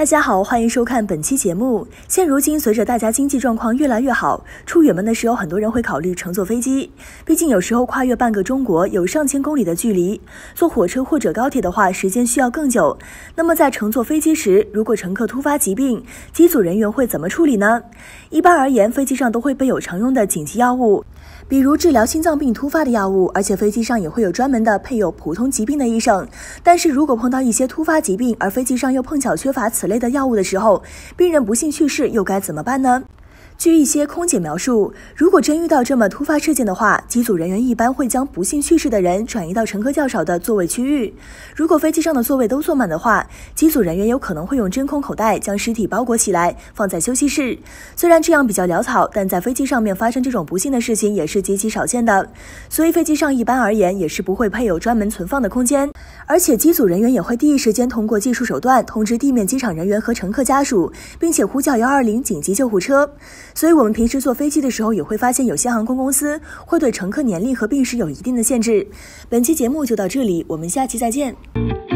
大家好，欢迎收看本期节目。现如今，随着大家经济状况越来越好，出远门的时候，很多人会考虑乘坐飞机。毕竟有时候跨越半个中国，有上千公里的距离，坐火车或者高铁的话，时间需要更久。那么在乘坐飞机时，如果乘客突发疾病，机组人员会怎么处理呢？一般而言，飞机上都会备有常用的紧急药物，比如治疗心脏病突发的药物，而且飞机上也会有专门的配有普通疾病的医生。但是如果碰到一些突发疾病，而飞机上又碰巧缺乏此类的药物的时候，病人不幸去世又该怎么办呢？据一些空姐描述，如果真遇到这么突发事件的话，机组人员一般会将不幸去世的人转移到乘客较少的座位区域。如果飞机上的座位都坐满的话，机组人员有可能会用真空口袋将尸体包裹起来，放在休息室。虽然这样比较潦草，但在飞机上面发生这种不幸的事情也是极其少见的。所以飞机上一般而言也是不会配有专门存放的空间，而且机组人员也会第一时间通过技术手段通知地面机场人员和乘客家属，并且呼叫120紧急救护车。所以我们平时坐飞机的时候也会发现有些航空公司会对乘客年龄和病史有一定的限制。本期节目就到这里，我们下期再见。